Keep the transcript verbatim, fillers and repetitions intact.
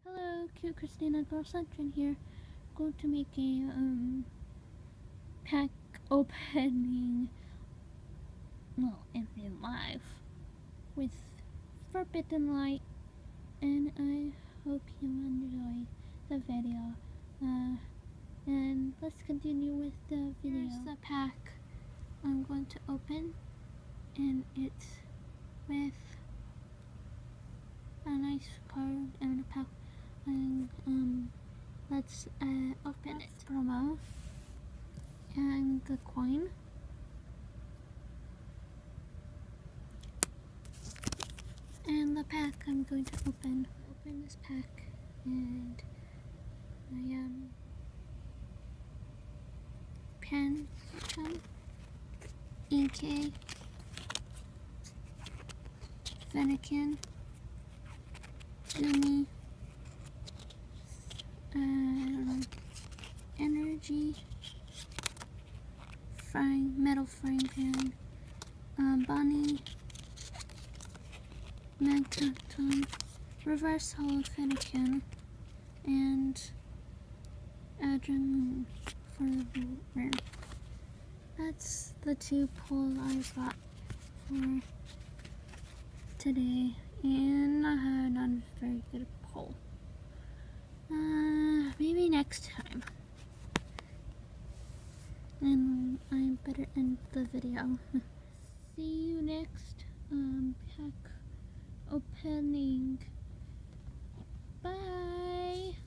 Hello, cute Christina Girl Sunshine here. Going to make a um pack opening, well, in real life with Forbidden Light, and I hope you enjoy the video. Uh, and let's continue with the video. Here's the pack I'm going to open, and it's with a nice card and a pack. And um, let's uh, open it. Promo and the coin. And the pack I'm going to open. Open this pack, and I um pen, Inkay, Fennekin, Goomy, uh, Energy, frying metal frying pan, um, Bonnie, Magneton, Reverse Hollow Fennekin, and Adrenaline for the rare. That's the two pulls I got for today, and I had not a very good pull. Uh, maybe next time. And I better end the video. See you next um, pack opening. Bye!